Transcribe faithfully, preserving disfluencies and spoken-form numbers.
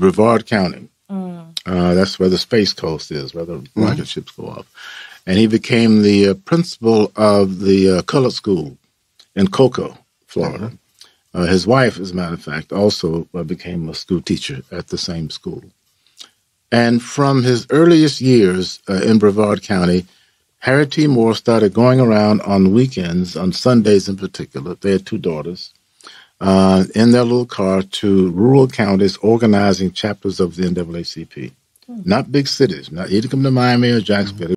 Brevard County. Mm. Uh, that's where the Space Coast is, where the mm-hmm. rocket ships go off. And he became the uh, principal of the uh, colored school in Cocoa, Florida. Mm-hmm. Uh, his wife, as a matter of fact, also uh, became a school teacher at the same school. And from his earliest years uh, in Brevard County, Harry T. Moore started going around on weekends, on Sundays in particular. They had two daughters, uh, in their little car to rural counties organizing chapters of the N double A C P. Hmm. Not big cities. Not, he didn't come to Miami or Jacksonville.